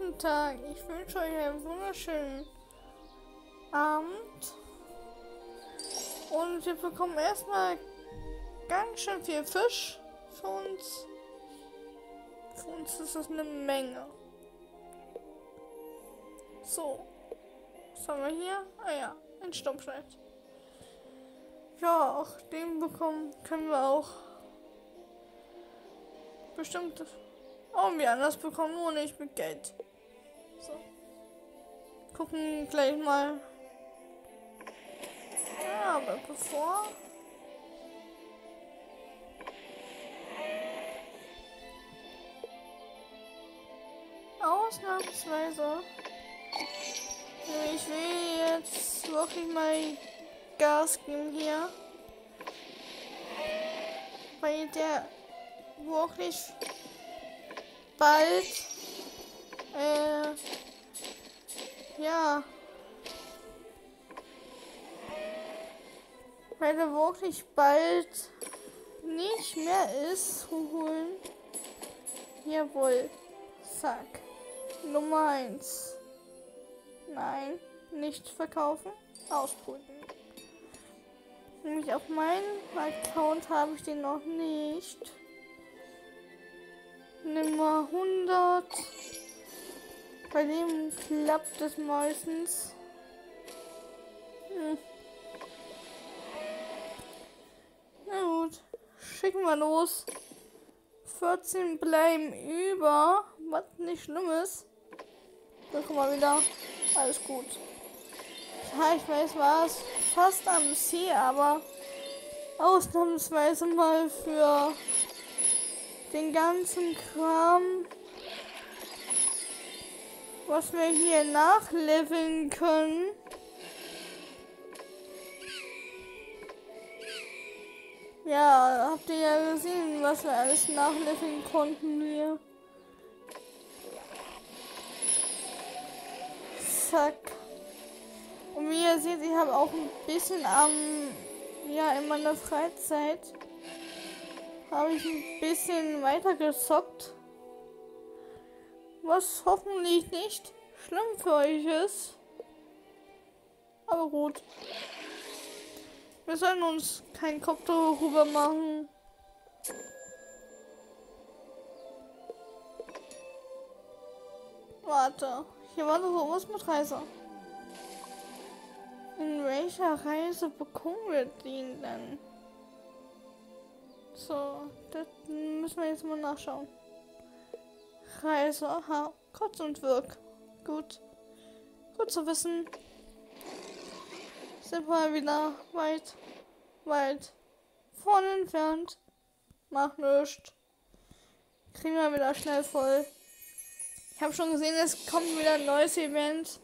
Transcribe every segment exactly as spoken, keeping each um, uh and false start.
Guten Tag, ich wünsche euch einen wunderschönen Abend. Und wir bekommen erstmal ganz schön viel Fisch für uns. Für uns ist das eine Menge. So, was haben wir hier? Ah ja, ein Stumpfschnitt. Ja, auch den bekommen können wir auch bestimmt irgendwie anders bekommen, nur nicht mit Geld. So. Gucken gleich mal. Ja, aber bevor. Ausnahmsweise. Ich will jetzt wirklich mal Gas geben hier. Weil der wirklich bald äh, ja weil er wirklich bald nicht mehr ist zu holen. Jawohl. Zack. Nummer eins. Nein, nicht verkaufen. Ausbrüten. Nämlich auf meinem Account habe ich den noch nicht. Nummer hundert. Bei dem klappt es meistens. Hm. Na gut, schicken wir los. vierzehn bleiben über, was nicht schlimm ist. So, guck mal wieder. Alles gut. Ja, ich weiß, war es fast am Ziel, aber ausnahmsweise mal für den ganzen Kram, was wir hier nachleveln können. Ja, habt ihr ja gesehen, was wir alles nachleveln konnten hier. Zack. Und wie ihr seht, ich habe auch ein bisschen am, ja, in meiner Freizeit habe ich ein bisschen weiter gezockt. Was hoffentlich nicht schlimm für euch ist. Aber gut. Wir sollen uns keinen Kopf darüber machen. Warte. Hier war doch sowas mit Reise. In welcher Reise bekommen wir den denn? So, das müssen wir jetzt mal nachschauen. Reise, aha, kurz und wirk. Gut. Gut zu wissen. Sind wir wieder weit, weit vorne entfernt. Macht nichts. Kriegen wir wieder schnell voll. Ich habe schon gesehen, es kommt wieder ein neues Event.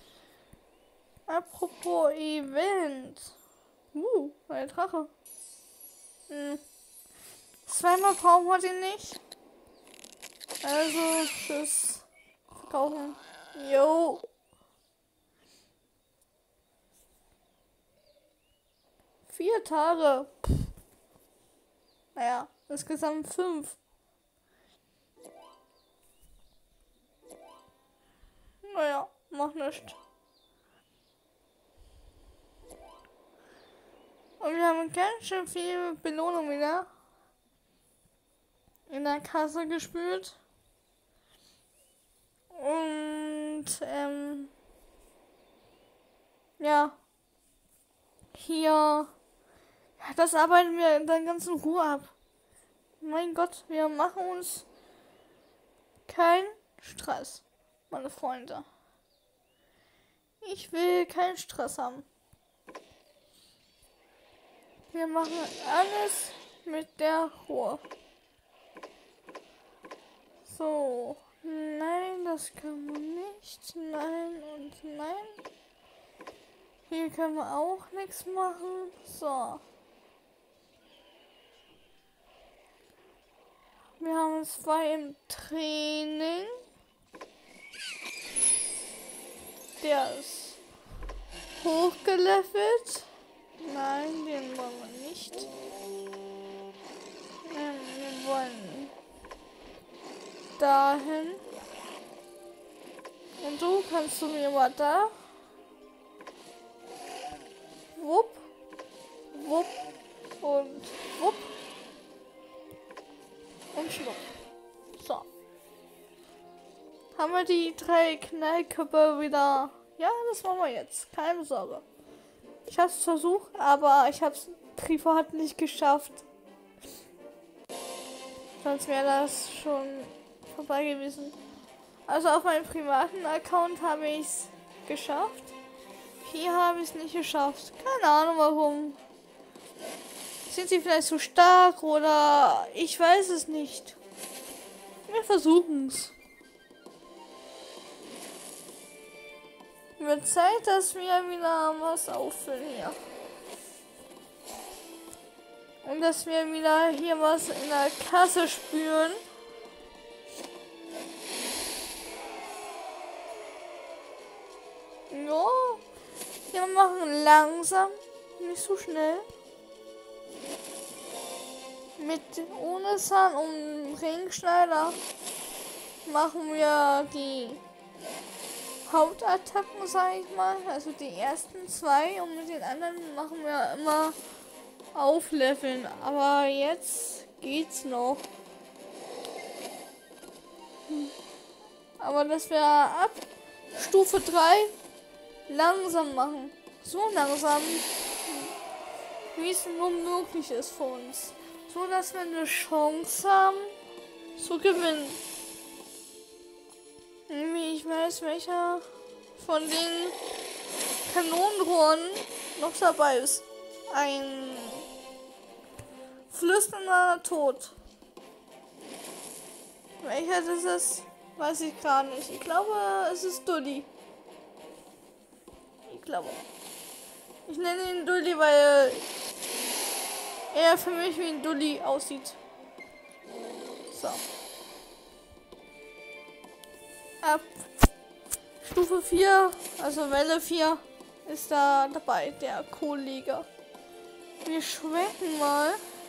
Apropos Event. Uh, ein Drache. Hm. Zweimal brauchen wir den nicht. Also, tschüss. Verkaufen. Jo. Vier Tage. Pff. Naja, insgesamt fünf. Naja, macht nichts. Und wir haben ganz schön viel Belohnung wieder in der Kasse gespült. Und, ähm, ja, hier, ja, das arbeiten wir dann ganz in Ruhe ab. Mein Gott, wir machen uns keinen Stress, meine Freunde. Ich will keinen Stress haben. Wir machen alles mit der Ruhe. So, nein, das können wir nicht. Nein und nein. Hier können wir auch nichts machen. So. Wir haben zwei im Training. Der ist hochgelevelt. Nein, den wollen wir nicht. Nein, wir wollen dahin. Und du kannst du mir mal da. Wupp. Wupp. Und wupp. Und schluck. So. Haben wir die drei Knallköpfe wieder. Ja, das machen wir jetzt. Keine Sorge. Ich habe es versucht, aber ich habe es privat nicht geschafft. Sonst wäre das schon vorbei gewesen. Also auf meinem privaten Account habe ich es geschafft. Hier habe ich es nicht geschafft. Keine Ahnung warum. Sind sie vielleicht zu stark oder ich weiß es nicht. Wir versuchen es. Wird Zeit, dass wir wieder was auffüllen hier. Und dass wir wieder hier was in der Kasse spüren. Ja, wir machen langsam, nicht so schnell. Mit ohne Zahn und Ringschneider machen wir die Hauptattacken, sag ich mal, also die ersten zwei, und mit den anderen machen wir immer aufleveln. Aber jetzt geht's noch. Aber dass wir ab Stufe drei langsam machen. So langsam, wie es nur möglich ist für uns. So dass wir eine Chance haben zu gewinnen. Ich weiß, welcher von den Kanonenrohren noch dabei ist. Ein flüsternder Tod. Welcher das ist, weiß ich gerade nicht. Ich glaube, es ist Dulli. Ich glaube. Ich nenne ihn Dulli, weil er für mich wie ein Dulli aussieht. So. Ab Stufe vier, also Welle vier, ist da dabei, der Kollege. Wir schwenken mal.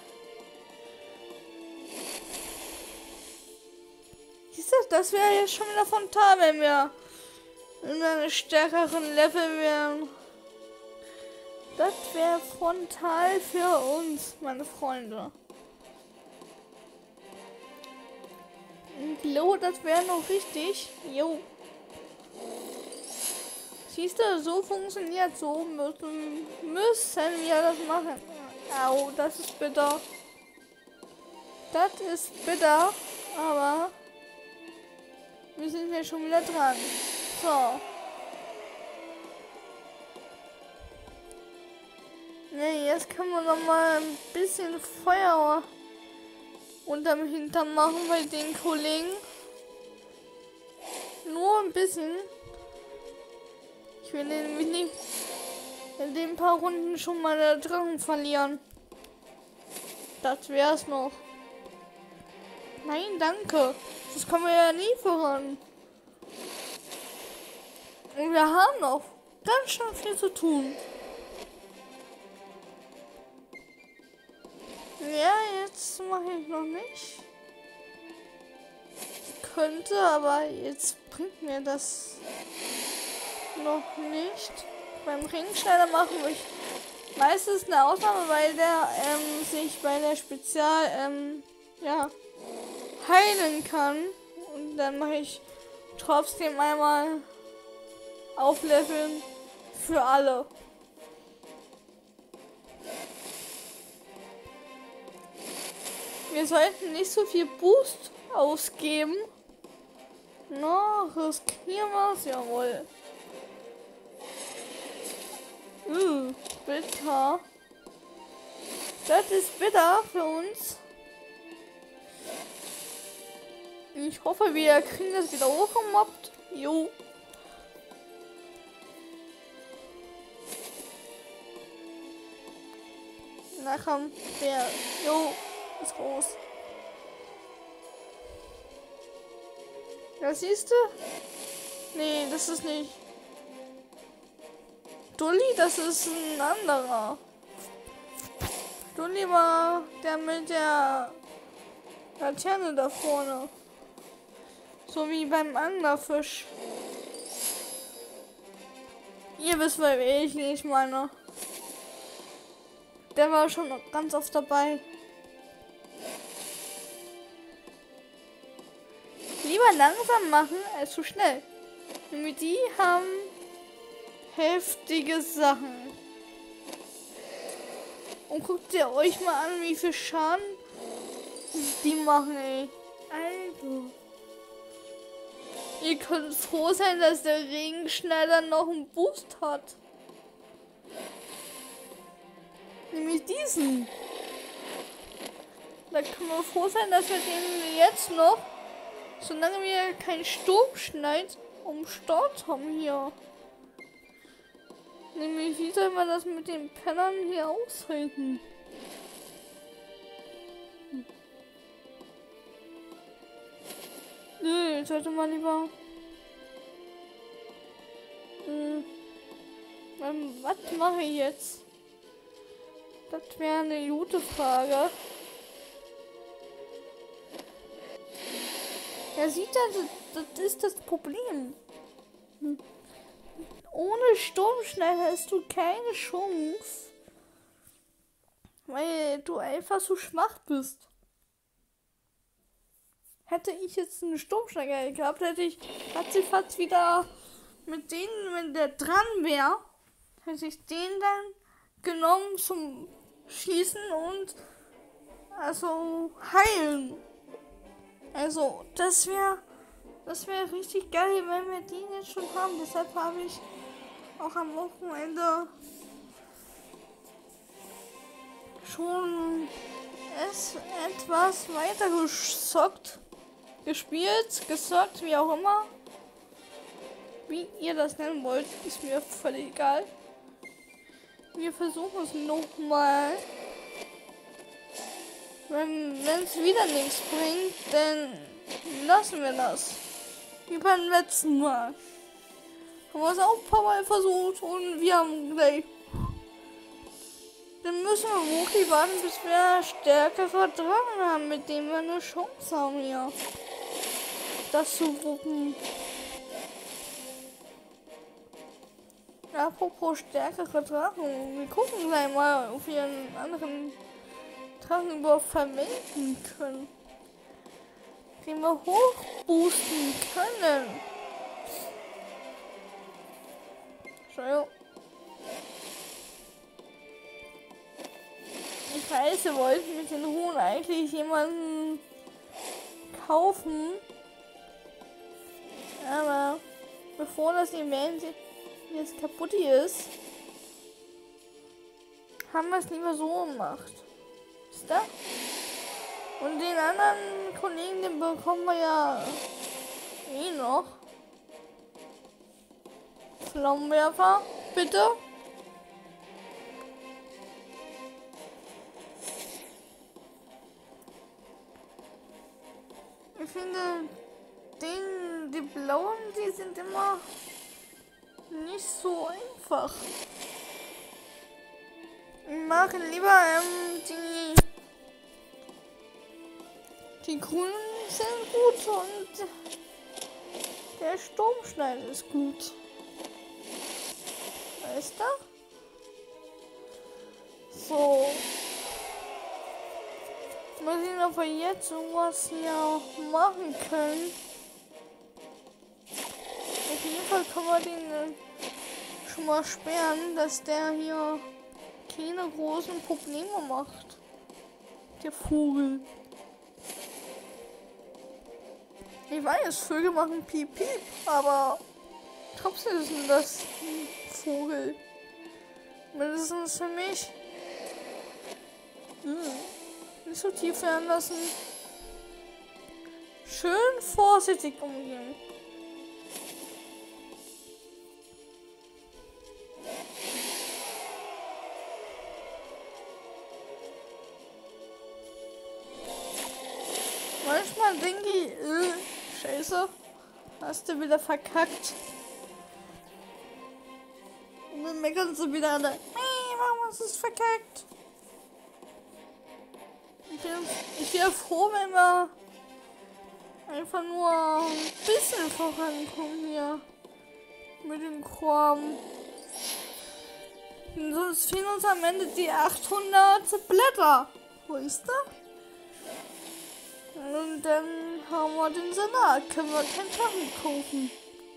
Siehst du, das wäre jetzt schon wieder frontal, wenn wir in einem stärkeren Level wären. Das wäre frontal für uns, meine Freunde. Jo, das wäre noch richtig. Jo. Siehst du, so funktioniert, so müssen, müssen wir das machen. Au, das ist bitter. Das ist bitter, aber wir sind ja schon wieder dran. So. Ne, jetzt können wir noch mal ein bisschen Feuer unterm Hintern machen bei den Kollegen. Nur ein bisschen. Ich will nämlich nicht in den paar Runden schon mal der Drachen verlieren. Das wär's noch. Nein, danke. Das kommen wir ja nie voran. Und wir haben noch ganz schön viel zu tun. Ja, jetzt mache ich noch nicht. Ich könnte, aber jetzt bringt mir das noch nicht. Beim Ringschneider machen wir meistens eine Ausnahme, weil der ähm, sich bei der Spezial ähm, ja, heilen kann. Und dann mache ich trotzdem einmal aufleveln für alle. Wir sollten nicht so viel Boost ausgeben. No, riskieren wir es, jawohl. Uh, bitter. Das ist bitter für uns. Ich hoffe, wir kriegen das wieder hochgemobbt. Jo. Na komm, der. Jo. Ist groß. Ja, siehst du? Nee, das ist nicht Dulli, das ist ein anderer. Dulli war der mit der Laterne da vorne. So wie beim Anglerfisch. Ihr wisst, weil ich nicht meine. Der war schon ganz oft dabei. Lieber langsam machen als zu schnell. Nämlich die haben heftige Sachen. Und guckt ihr euch mal an, wie viel Schaden die machen, ey. Also. Ihr könnt froh sein, dass der Regenschneider noch einen Boost hat. Nämlich diesen. Da können wir froh sein, dass wir den jetzt noch, solange wir keinen Sturm schneit, um Start haben hier. Nämlich, wie soll man das mit den Pennern hier aushalten? Hm. Nö, jetzt sollte man lieber... Hm. Was mache ich jetzt? Das wäre eine gute Frage. Ja, sieht das, das ist das Problem. Hm. Ohne Sturmschneider hast du keine Chance, weil du einfach so schwach bist. Hätte ich jetzt einen Sturmschneider gehabt, hätte ich ratzifatz wieder mit denen, wenn der dran wäre, hätte ich den dann genommen zum Schießen und also heilen. Also das wäre das wäre richtig geil, wenn wir den jetzt schon haben. Deshalb habe ich auch am Wochenende schon es etwas weiter gesockt, gespielt, gesockt, wie auch immer. Wie ihr das nennen wollt, ist mir völlig egal. Wir versuchen es nochmal. Wenn es wieder nichts bringt, dann lassen wir das. Wie beim letzten Mal. Haben wir es auch ein paar Mal versucht und wir haben gleich. Dann müssen wir wirklich warten, bis wir stärkere Drachen haben, mit denen wir eine Chance haben hier. Das zu wuppen. Apropos stärkere Drachen. Wir gucken gleich mal, ob wir einen anderen Drachen überhaupt verwenden können. Den wir hochboosten können. Entschuldigung. Ich weiß, ihr wollt mit den Huhn eigentlich jemanden kaufen. Aber bevor das Event jetzt kaputt ist, haben wir es lieber so gemacht. Ist da? Und den anderen Kollegen, den bekommen wir ja eh noch. Flammenwerfer, bitte. Ich finde, den, die blauen, die sind immer nicht so einfach. Ich mag lieber ähm, die die grünen sind gut und der Sturmschneider ist gut. Weißt du? So. Mal sehen, ob wir jetzt sowas hier machen können. Auf jeden Fall können wir den äh, schon mal sperren, dass der hier keine großen Probleme macht. Der Vogel. Ich weiß, Vögel machen Piep Piep, aber trotzdem ist das ein Vogel. Mindestens für mich. Hm. Nicht so tief werden lassen. Schön vorsichtig umgehen. Manchmal denke ich, äh, Scheiße, hast du wieder verkackt. Und dann meckern sie wieder alle. Nee, warum hast du es verkackt? Ich bin, ich wäre froh, wenn wir einfach nur ein bisschen vorankommen hier mit dem Kram. Sonst fehlen uns am Ende die achthundert Blätter. Wo ist der? Und dann haben wir den Salat. Können wir keinen Tachen kaufen.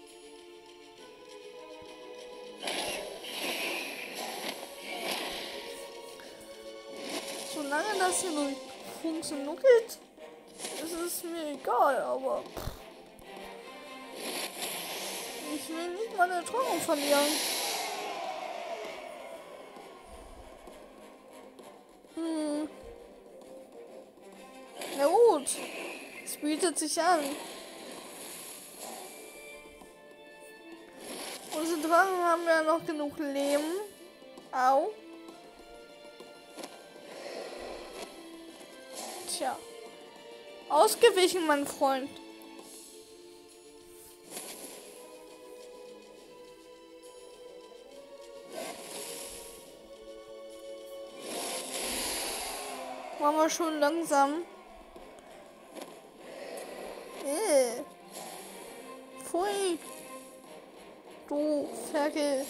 Solange das hier nur funktioniert, ist es mir egal, aber pff. Ich will nicht meine Träume verlieren. Hm. Na gut, es bietet sich an. Unsere Drachen haben ja noch genug Leben. Au. Tja. Ausgewichen, mein Freund. Machen wir schon langsam. Äh. Pfui. Du Ferkel.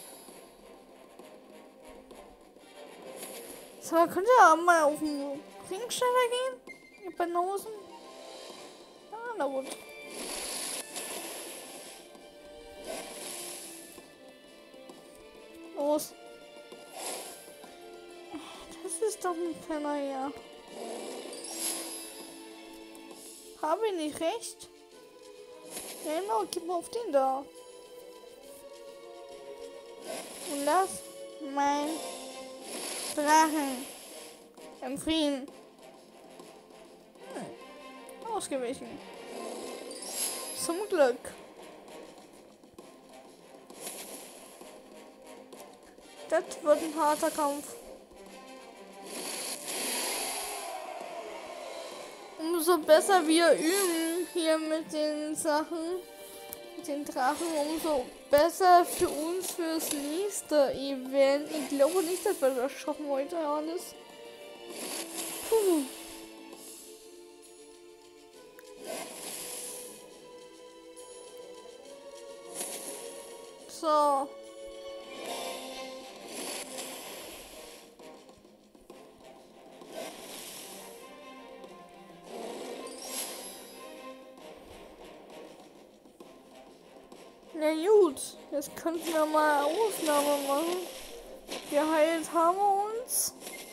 So, könnt ihr mal auf den Ringsteller gehen? Ihr Banausen? Ah, na gut. Los. Das ist doch ein Penner hier. Habe ich nicht recht? Genau, gib mal auf den da. Und lass mein Drachen im Frieden. Hm. Ausgewichen. Zum Glück. Das wird ein harter Kampf. Umso besser wir üben hier mit den Sachen, mit den Drachen, umso besser für uns fürs nächste Event. Ich glaube nicht, dass wir das schaffen heute alles. Puh. So. Na gut, jetzt könnten wir mal eine Aufnahme machen. Geheilt haben wir uns.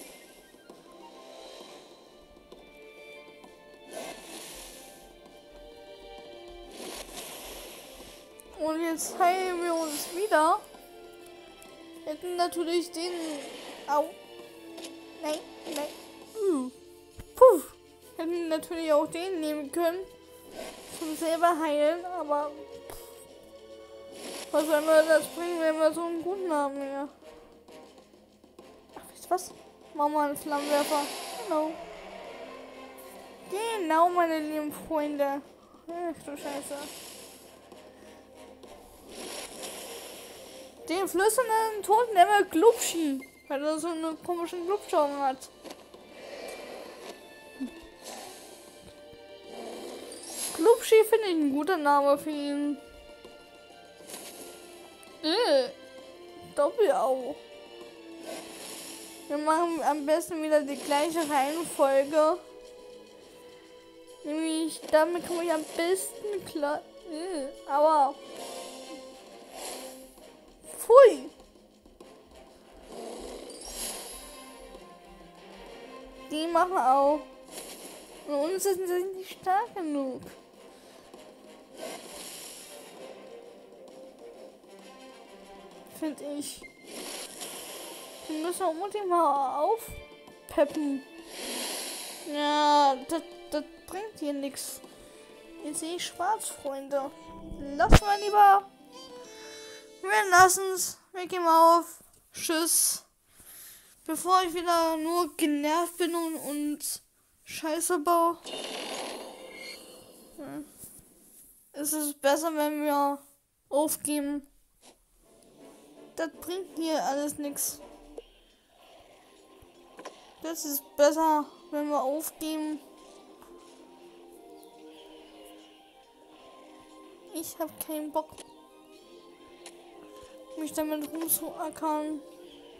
Und jetzt heilen wir uns wieder. Hätten natürlich den... Au. Nein, nein. Uh. Puh. Hätten natürlich auch den nehmen können. Zum selber heilen, aber... Was soll mir das bringen, wenn wir so einen guten haben hier? Ach, wisst ihr was? Machen wir einen Flammenwerfer. Genau. Genau, meine lieben Freunde. Ach du Scheiße. Den flüsternden Tod nennen wir Glubschi, weil er so eine komische Glubschaugen hat. Glubschi finde ich ein guter Name für ihn. Äh, Doppel-Au. Wir machen am besten wieder die gleiche Reihenfolge. Nämlich, damit komme ich am besten klar. Äh, aber. Pfui. Die machen auch. Und uns sind sie nicht stark genug. Finde ich. Wir müssen unbedingt mal aufpeppen. Ja, das, das bringt hier nichts. Jetzt sehe ich schwarz, Freunde. Lassen wir lieber. Wir lassen's. Wir gehen mal auf. Tschüss. Bevor ich wieder nur genervt bin und, und Scheiße baue. Hm. Es ist besser, wenn wir aufgeben. Das bringt mir alles nichts. Das ist besser, wenn wir aufgeben. Ich habe keinen Bock, mich damit rumzuackern.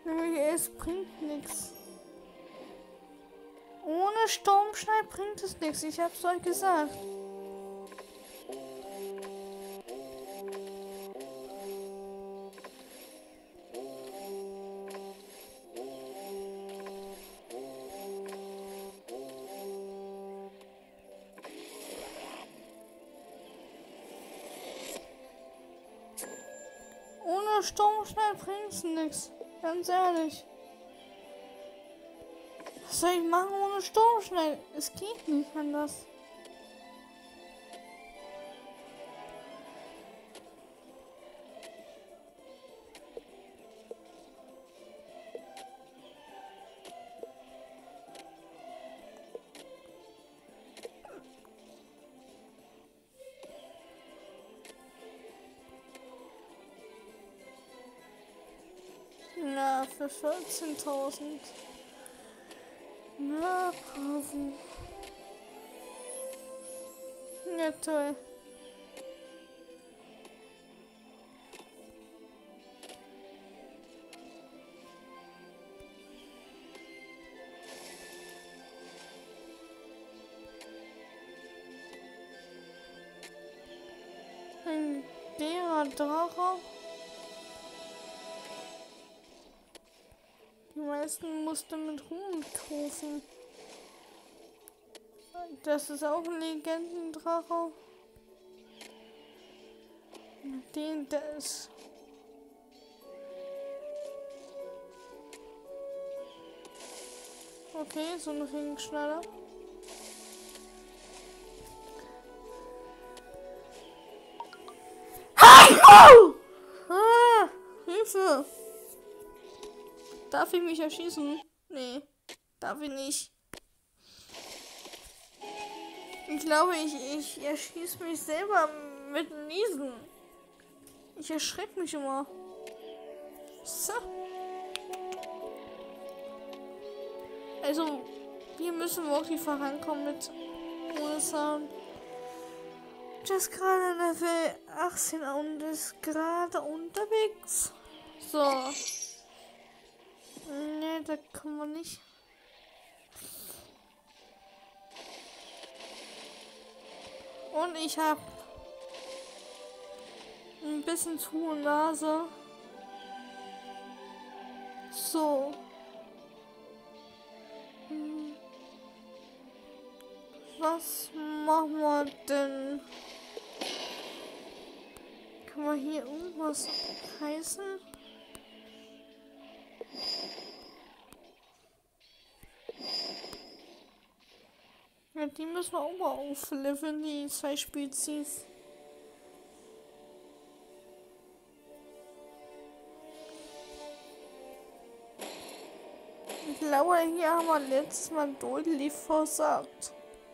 Es bringt nichts. Ohne Sturmschneid bringt es nichts. Ich hab's euch gesagt. Ohne Sturmschneid bringt es nichts. Ganz ehrlich. Was soll ich machen ohne Sturmschneid? Es geht nicht anders. Na, für vierzehntausend. Na, bravo. Ja, toll. Ein leerer Drache. Die meisten musste mit Ruhm kaufen. Das ist auch ein Legendendrache. Den das. Okay, so ein Ringschneider. Hallo! Ah, Hilfe! Darf ich mich erschießen? Nee, darf ich nicht. Ich glaube, ich, ich erschieße mich selber mit Niesen. Ich erschrecke mich immer. So. Also, hier müssen wir wirklich vorankommen mit ohne Sound. Das ist gerade Level achtzehn und ist gerade unterwegs. So. Ne, da kommen wir nicht. Und ich habe ein bisschen zu hohe Nase. So. Hm. Was machen wir denn? Kann man hier irgendwas heißen? Ja, die müssen wir auch mal aufleveln, die zwei Spezies. Ich glaube, hier haben wir letztes Mal deutlich versagt.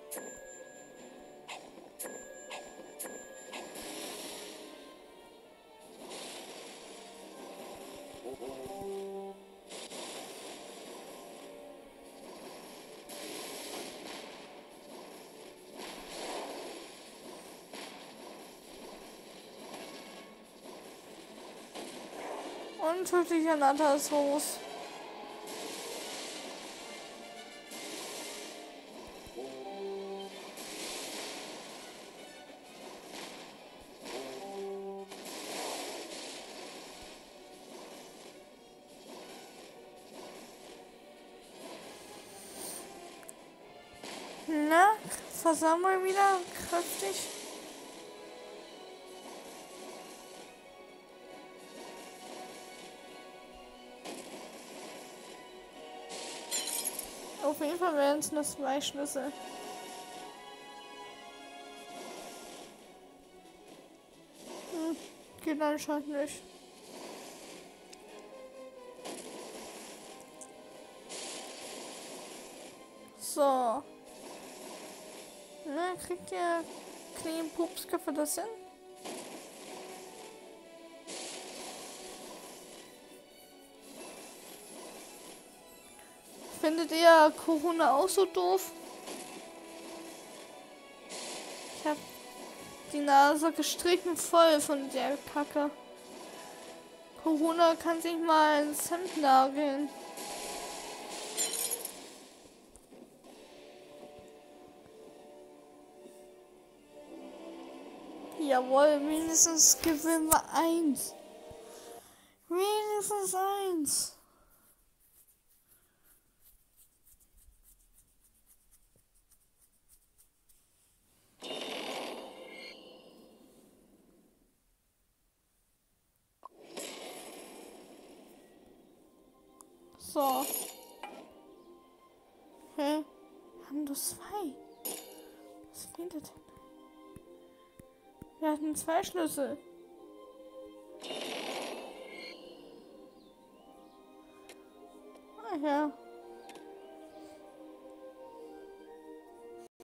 Und tödlicher Natasros. Na, versammeln wieder kräftig. Auf jeden Fall werden es nur zwei Schlüssel. Hm, geht anscheinend nicht. So. Na, kriegt ihr kleinen Pupsköpfe das hin? Findet ihr Corona auch so doof? Ich hab die Nase gestrichen voll von der Kacke. Corona kann sich mal ins Hemd nageln. Jawohl, wenigstens gewinnen wir eins. Wenigstens eins. So. Hä? Wir haben nur zwei. Was fehlt denn? Wir hatten zwei Schlüssel. Ah ja.